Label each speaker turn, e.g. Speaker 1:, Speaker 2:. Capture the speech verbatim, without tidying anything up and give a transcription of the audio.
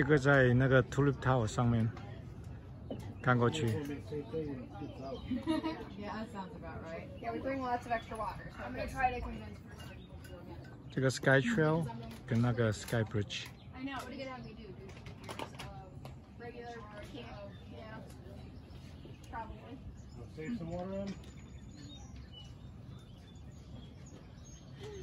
Speaker 1: 这个在那个 Tulip Tower 上面看过去。
Speaker 2: Yeah, that sounds about right.
Speaker 3: Yeah, we bring lots of extra water, so I'm gonna try to convince her.
Speaker 1: 这个 Sky Trail 跟那个 Sky Bridge。
Speaker 3: I know. What are you gonna have me do? Do pictures of regular camp? Yeah, probably.
Speaker 4: Save some water on.